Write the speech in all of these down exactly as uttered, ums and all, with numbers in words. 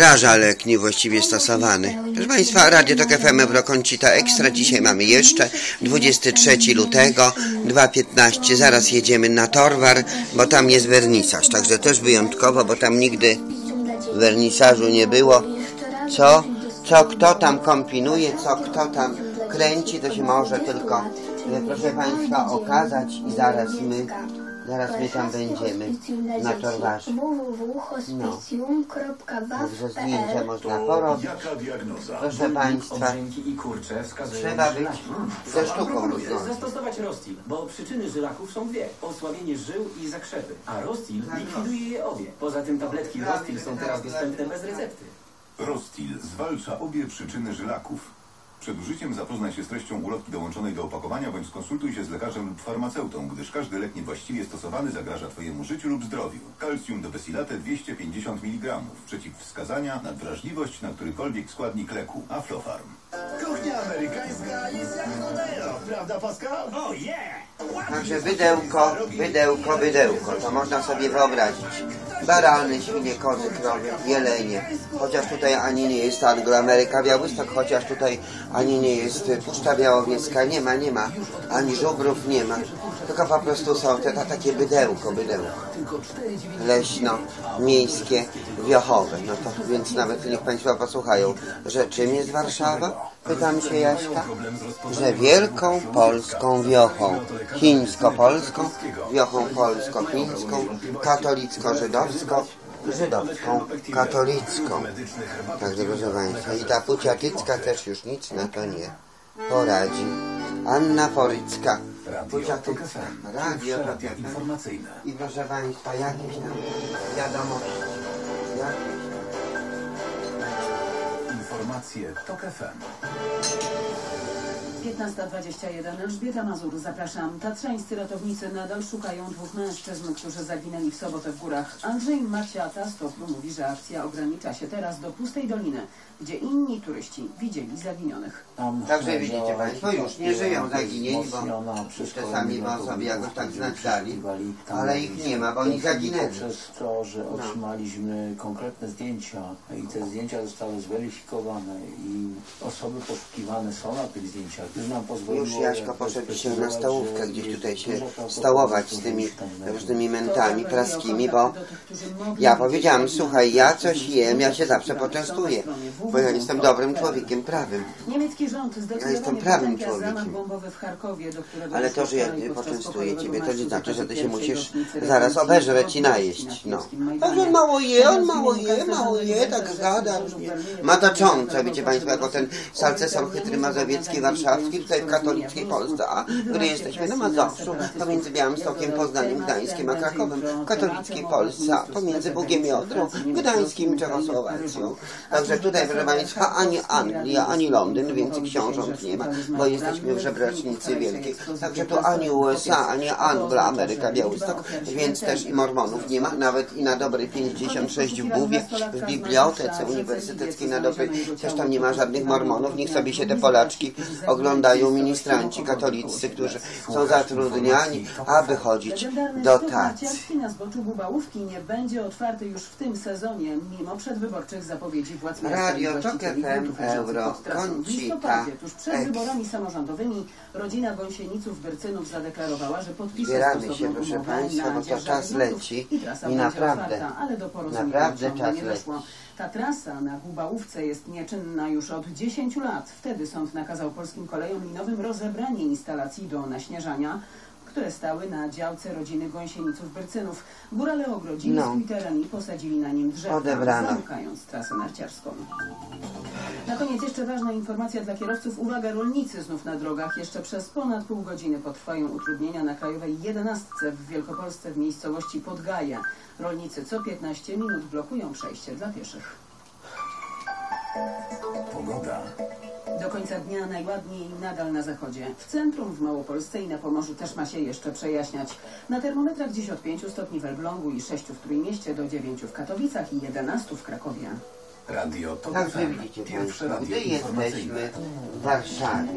zaraża lek niewłaściwie stosowany. Proszę Państwa, Radio Tok F M Eurokącita Ekstra. Dzisiaj mamy jeszcze dwudziestego trzeciego lutego, dwa piętnaście. Zaraz jedziemy na Torwar, bo tam jest wernisaż. Także też wyjątkowo, bo tam nigdy wernisażu nie było. Co, co kto tam kombinuje, co kto tam kręci, to się może tylko, proszę Państwa, okazać i zaraz my Zaraz my tam będziemy na Torwarze. No. Także zdjęcia można porobić. Proszę Państwa, trzeba być ze sztuką ludzką. Zastosować Rostil, bo przyczyny żylaków są dwie. Osłabienie żył i zakrzepy. A Rostil likwiduje je obie. Poza tym tabletki Rostil są teraz dostępne bez recepty. Rostil zwalcza obie przyczyny żylaków. Przed użyciem zapoznaj się z treścią ulotki dołączonej do opakowania bądź skonsultuj się z lekarzem lub farmaceutą, gdyż każdy lek niewłaściwie stosowany zagraża Twojemu życiu lub zdrowiu. Calcium dobesilate dwieście pięćdziesiąt miligramów. Przeciwwskazania, nadwrażliwość na którykolwiek składnik leku. Aflofarm. Kuchnia amerykańska jest jak Rodeo, prawda Pascal? Oh yeah! Także wydełko, wydełko, wydełko. To można sobie wyobrazić. Barany, świnie, kozy, krowy, jelenie. Chociaż tutaj ani nie jest Anglo-Ameryka Białystok, chociaż tutaj ani nie jest Puszcza Białowieska. Nie ma, nie ma. Ani żubrów nie ma. Tylko po prostu są te, te takie bydełko, bydełko. Leśno, miejskie, wiochowe. No to więc nawet niech Państwo posłuchają, że czym jest Warszawa? Pytam się Jaśka, że wielką polską wiochą, chińsko-polską, wiochą polsko-chińską, katolicko-żydowską, żydowską, katolicką. Także proszę Państwa, i ta Puciatycka też już nic na to nie poradzi. Anna Porycka, Puciatycka, Radio Tok F M. I proszę Państwa, jakieś tam wiadomości, jakieś Informacje Tok F M. piętnasta dwadzieścia jeden. Elżbieta Mazur, zapraszam. Tatrzańscy ratownicy nadal szukają dwóch mężczyzn, którzy zaginęli w sobotę w górach. Andrzej Maciata z Topru mówi, że akcja ogranicza się teraz do Pustej Doliny, gdzie inni turyści widzieli zaginionych. Także widzicie Państwo, już nie żyją zaginieni, bo czasami bo sobie jakoś tak znali, ale ich nie ma, bo oni zaginęli. Przez to, że otrzymaliśmy konkretne zdjęcia i te zdjęcia zostały zweryfikowane i osoby poszukiwane są na tych zdjęciach. Już Jaśko poszedł dzisiaj na stołówkę, gdzieś tutaj się stołować z tymi różnymi mentami praskimi, bo ja powiedziałam, słuchaj, ja coś jem, ja się zawsze poczęstuję, bo ja jestem dobrym człowiekiem, prawym. Ja jestem prawym człowiekiem. Ale to, że ja poczęstuję Ciebie, to nie znaczy, że Ty się musisz zaraz obeżreć i najeść. No. Także on mało je, on mało je, mało je, tak gada różnie. Mataczące, wiecie Państwo, jako ten salcesor chytry mazowiecki, warszawski, tutaj w katolickiej Polsce, a gdy jesteśmy na Mazowszu, pomiędzy Białymstokiem, Poznaniem, Gdańskiem a Krakowem, w katolickiej Polsce, a pomiędzy Bugiem i Odrą, Gdańskim i Czechosłowacją. Także tutaj, proszę Państwa, ani Anglia, ani Londyn, więcej książąt nie ma, bo jesteśmy w żebracznicy wielkiej. Także tu ani U S A, ani Angla, Ameryka, Białystok, więc też i Mormonów nie ma, nawet i na dobrej pięćdziesiąt sześć w Buwie, w bibliotece uniwersyteckiej na dobrej, też tam nie ma żadnych Mormonów, niech sobie się te Polaczki oglądają ministranci katolicy, którzy są zatrudniani, aby chodzić do tacy. Na zboczu Bubałówki nie będzie otwarty już w tym sezonie, mimo przedwyborczych zapowiedzi władz miasta. Radio Tok F M Eurokącita. Tuż przed wyborami samorządowymi rodzina Gąsieniców Byrcynów zadeklarowała, że podpisze Zbieramy się, proszę Państwa, bo to czas leci i naprawdę, naprawdę czas leci. Ta trasa na Gubałówce jest nieczynna już od dziesięciu lat. Wtedy sąd nakazał polskim kolejom linowym rozebranie instalacji do naśnieżania, które stały na działce rodziny Gąsieniców Byrcynów. Górale ogrodzili No. swój teren i posadzili na nim drzewa, Odebrano. zamykając trasę narciarską. Na koniec jeszcze ważna informacja dla kierowców. Uwaga, rolnicy znów na drogach. Jeszcze przez ponad pół godziny potrwają utrudnienia na Krajowej jedenastce w Wielkopolsce w miejscowości Podgaje. Rolnicy co piętnaście minut blokują przejście dla pieszych. Pogoda. Do końca dnia najładniej nadal na zachodzie. W centrum, w Małopolsce i na Pomorzu też ma się jeszcze przejaśniać. Na termometrach dziś od pięciu stopni w Elblągu i sześciu w Trójmieście do dziewięciu w Katowicach i jedenastu w Krakowie. Radio Tok F Także M. widzicie Pierwsze Państwo, radio gdy jesteśmy w Warszawie,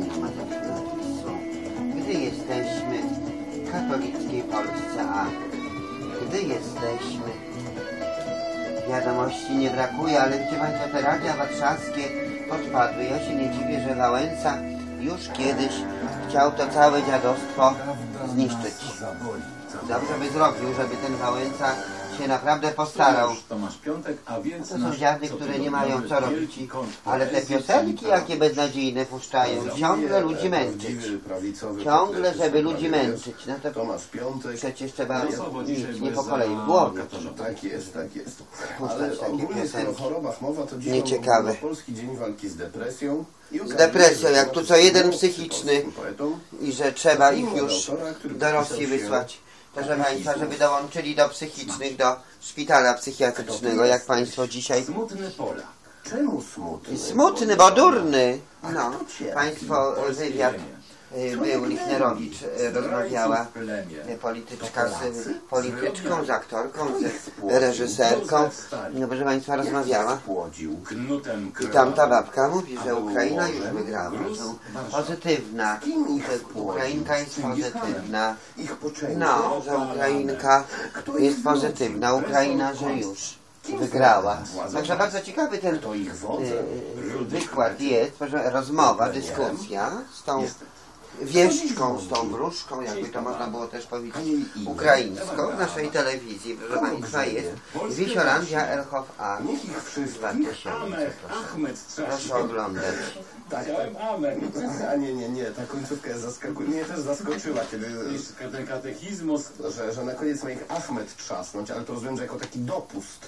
gdy jesteśmy w katolickiej Polsce, a gdy jesteśmy wiadomości nie brakuje, ale wiecie Państwo, te radia warszawskie odpadły. Ja się nie dziwię, że Wałęsa już kiedyś chciał to całe dziadostwo zniszczyć. Dobrze by zrobił, żeby ten Wałęsa się naprawdę postarał. Tomasz Piątek, a więc To są dziady, które nie mają co robić. Ale te piosenki jakie beznadziejne puszczają. Ciągle ludzi męczyć. Ciągle, żeby ludzi męczyć. No to Tomasz Piątek. przecież trzeba mieć nie po kolei w głowie. Tak jest, tak jest. Puszczać Ale takie ogólnie skoro o piosenki. chorobach mowa, to dzisiaj Nieciekawe. Polski Dzień Walki z Depresją. I Z depresją, jak tu co jeden polskim psychiczny poetą. i że trzeba ich już do Rosji wysłać. Proszę Państwa, żeby dołączyli do psychicznych, do szpitala psychiatrycznego, jak Państwo dzisiaj. Smutny Polak. Czemu smutny? Smutny, bo durny. No, Państwo wywiad y, był Lichnerowicz, y, rozmawiała y, polityczka z y, polityczką, z aktorką, z reżyserką. No proszę Państwa, rozmawiała. Płodził. Knutem I tamta babka mówi, że Ukraina już wygrała, że pozytywna, że Ukrainka jest pozytywna. Ich poczęcie. No, że Ukrainka jest pozytywna, Ukraina, że już wygrała. Także bardzo ciekawy ten To ich wodze. y, wykład jest, proszę, rozmowa, dyskusja z tą wieszczką, z tą wróżką, jakby to można było też powiedzieć, ukraińską w naszej telewizji, proszę Państwa, jest Wisiolandia Erchow A. Niech ich wszystkich. dwa tysiące. Ahmed, Ahmed Proszę oglądać. Tak, tak. Ahmed. A nie, nie, nie, ta końcówka jest zaskakująca. Mnie też zaskoczyła, kiedy, Ten katechizmus. że, że na koniec ma ich Ahmed trzasnąć, ale to rozumiem, że jako taki dopust.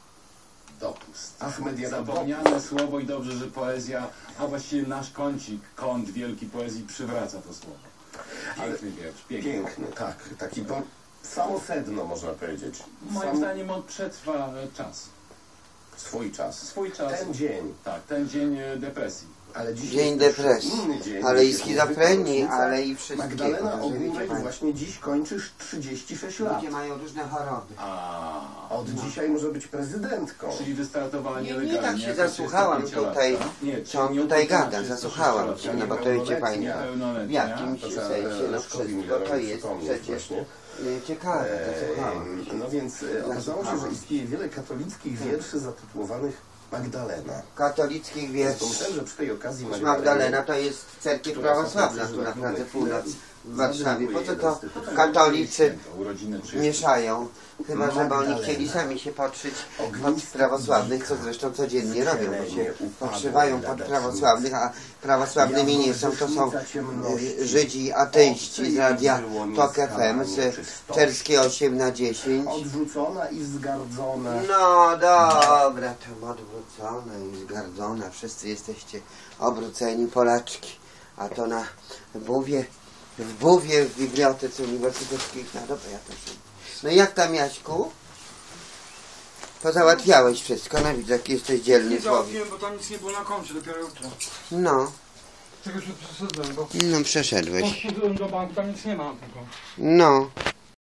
Dopust. Ahmed jako dopust. Zapomniane słowo i dobrze, że poezja, a właściwie nasz kącik, kąt wielki poezji przywraca to słowo. Piękny wiersz, piękny. Piękny, tak. Taki po... samo sedno, można powiedzieć. Moim Sam zdaniem on przetrwa e, czas. swój czas. Swój czas. Ten dzień. Tak, ten dzień e, depresji. Ale dzisiaj Dzień jest depresji, inny dzień, ale i jest schizofrenii, rocznica. ale i wszystkiego. Magdalena Także wiecie Ogórek Państwo, właśnie dziś kończysz trzydzieści sześć lat. ludzie mają różne choroby. A, Od dzisiaj może być prezydentką. czyli wystartowała Nie, nielegalnie. nie, tak się jako zasłuchałam trzydziestopięciolatka. tutaj, Nie, co on czyli tutaj nieukończona gada, trzydziesto zasłuchałam się, no bo to wiecie Państwo, w Pełnoletnia. jakimś To trzeba, sensie, no Leszkowi wszystko Millerowi to jest przypomnieć przecież właśnie. y, ciekawe, zasłuchałam się. No więc e, okazało się, że istnieje wiele katolickich wierszy zatytułowanych Magdalena. Katolickich wierszy. Pomyślałem, że przy tej okazji Magdalena to jest cerkiew prawosławna, tu na Pradze Północ w Warszawie. Po co to katolicy Urodziny mieszają? Chyba, żeby oni chcieli sami się podszyć pod prawosławnych, co zresztą codziennie robią, bo się podszywają pod prawosławnych, a prawosławnymi nie są, to są y, Żydzi, ateiści z radia Tok F M, z Czerskiej osiem na dziesięć. Odrzucona i zgardzona. No dobra, tam odwrócona i zgardzona. Wszyscy jesteście obróceni Polaczki. A to na Buwie, w Buwie, w Bibliotece Uniwersyteckiej. No dobra, ja też. No i jak tam, Jaśku? Pozałatwiałeś wszystko, no widzę, jaki jesteś dzielny Nie człowiek. załatwiłem, bo tam nic nie było na koncie, dopiero jutro. No, Czegoś tu przeszedłem, bo no przeszedłeś. poszedłem do banku, tam nic nie ma tylko. No.